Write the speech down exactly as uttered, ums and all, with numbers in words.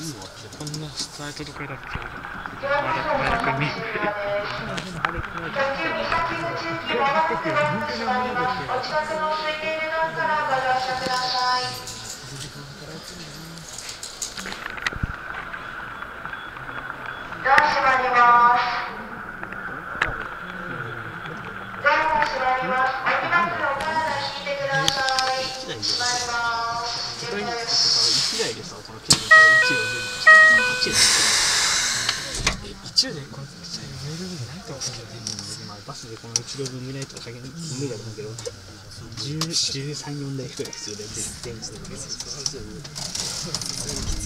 こんなサイトとかだって前田君にドア閉まります。ドアも閉まります。お荷物お体引いてください。閉まります。 いちだいでさ、このケーブルからいちだいでいちだいでこれ読めるんじゃないかもしれない。バスでこのいち両分見ないと限らない無理だと思うけど、じゅうさん、よんだい人が必要で電池で。